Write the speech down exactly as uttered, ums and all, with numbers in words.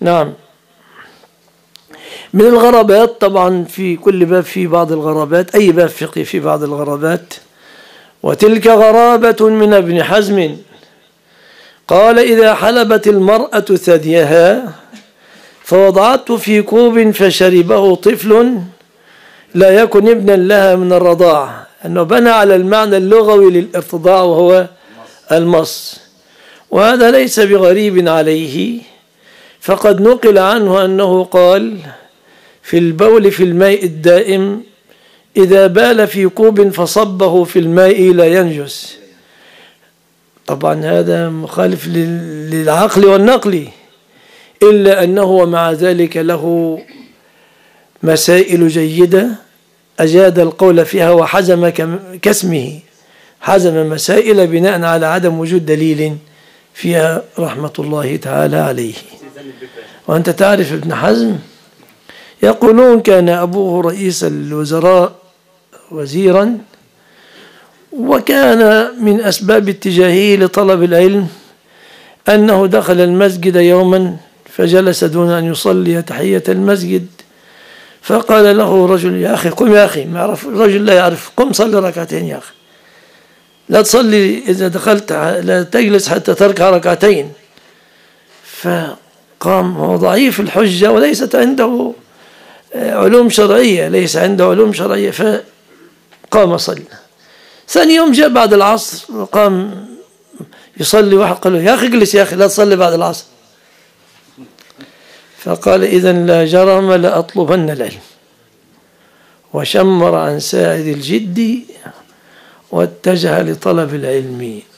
نعم. من الغرابات طبعا في كل باب في بعض الغرابات، أي باب فقهي في بعض الغرابات. وتلك غرابة من ابن حزم قال: إذا حلبت المرأة ثديها فوضعته في كوب فشربه طفل لا يكن ابنا لها من الرضاعة، أنه بنى على المعنى اللغوي للارتضاع وهو المص، وهذا ليس بغريب عليه، فقد نقل عنه أنه قال في البول في الماء الدائم: إذا بال في كوب فصبه في الماء لا ينجس. طبعا هذا مخالف للعقل والنقل، إلا أنه مع ذلك له مسائل جيدة أجاد القول فيها وحزم كاسمه، حزم مسائل بناء على عدم وجود دليل فيها رحمة الله تعالى عليه. وأنت تعرف ابن حزم يقولون كان أبوه رئيس الوزراء وزيرا، وكان من أسباب اتجاهه لطلب العلم أنه دخل المسجد يوما فجلس دون أن يصلي تحية المسجد، فقال له رجل: يا أخي قم، يا أخي، ما يعرف الرجل لا يعرف، قم صلي ركعتين يا أخي، لا تصلي إذا دخلت، لا تجلس حتى تركع ركعتين. فقام، هو ضعيف الحجة وليست عنده علوم شرعية، ليس عنده علوم شرعية، فقام صلى. ثاني يوم جاء بعد العصر وقام يصلي، واحد قال له: يا أخي اجلس يا أخي، لا تصلي بعد العصر. فقال: إذن لا جرم لأطلبن العلم. وشمر عن ساعد الجد واتجه لطلب العلم.